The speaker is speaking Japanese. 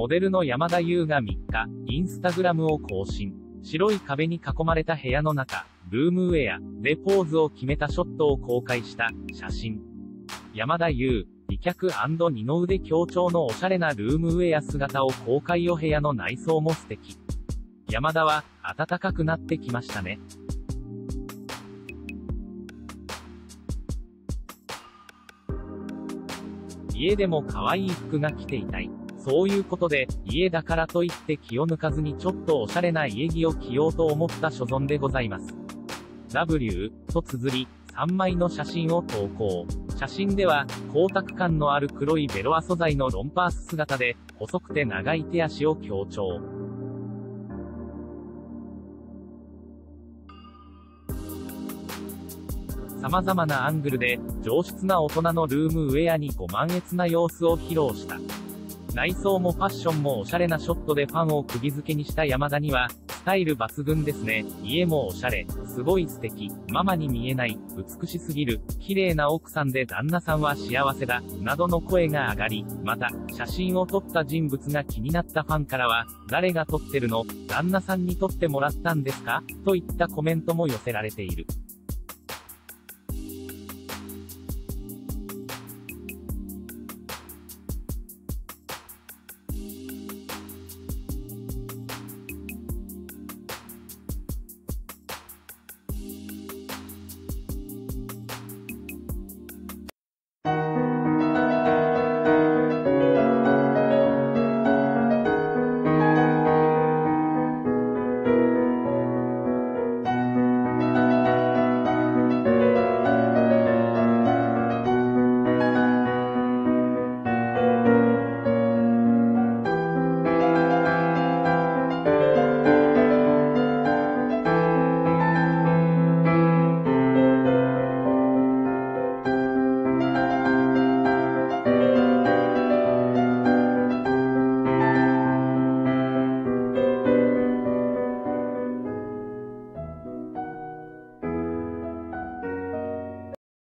モデルの山田優が3日、インスタグラムを更新。白い壁に囲まれた部屋の中、ルームウェアでポーズを決めたショットを公開した写真。山田優、美脚&二の腕強調のおしゃれなルームウェア姿を公開。お部屋の内装も素敵。山田は、暖かくなってきましたね。家でも可愛い服が着ていたい。そういうことで、家だからといって気を抜かずにちょっとおしゃれな家着を着ようと思った所存でございます。W と綴り、3枚の写真を投稿。写真では、光沢感のある黒いベロア素材のロンパース姿で、細くて長い手足を強調。様々なアングルで、上質な大人のルームウェアにご満悦な様子を披露した。内装もファッションもおしゃれなショットでファンを釘付けにした山田には、スタイル抜群ですね。家もおしゃれ、すごい素敵、ママに見えない、美しすぎる、綺麗な奥さんで旦那さんは幸せだ、などの声が上がり、また、写真を撮った人物が気になったファンからは、誰が撮ってるの？旦那さんに撮ってもらったんですか？といったコメントも寄せられている。